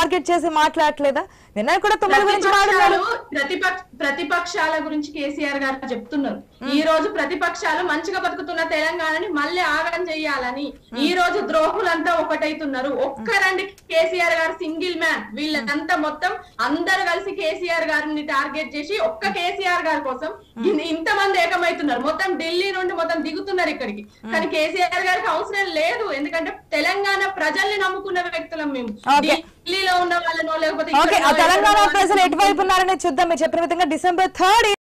Target చేసి మాట్లాడలేదా? నిన్న కూడా 9 గురించి మాట్లాడారు. ప్రతిపక్షాల గురించి కేసీఆర్ గారు చెప్తున్నారు. ఈ రోజు ప్రతిపక్షాలు మంచిగా బతుకుతున్న తెలంగాణని మళ్ళీ ఆగం చెయ్యాలని ఈ రోజు ద్రోహులంతా ఒకటైతున్నారు. ఒక్కరండి కేసీఆర్ గారు సింగిల్ మ్యాన్, వీళ్ళంతా మొత్తం అందరు కలిసి కేసీఆర్ గారిని టార్గెట్ చేసి ఒక్క కేసీఆర్ గారి కోసం ఇంతమంది ఏకమైతున్నారు. మొత్తం ఢిల్లీ నుండి మొత్తం దిగుతున్నారు ఇక్కడికి. కానీ కేసీఆర్ గారికి అవసరం లేదు, ఎందుకంటే తెలంగాణ ప్రజల్ని నమ్ముకున్న వ్యక్తులం మేము. ఢిల్లీలో ఉన్న వాళ్ళనో లేకపోతే తెలంగాణ ప్రజలు ఎటువైపు ఉన్నారనే చూద్దాం. మీరు చెప్పిన విధంగా December 3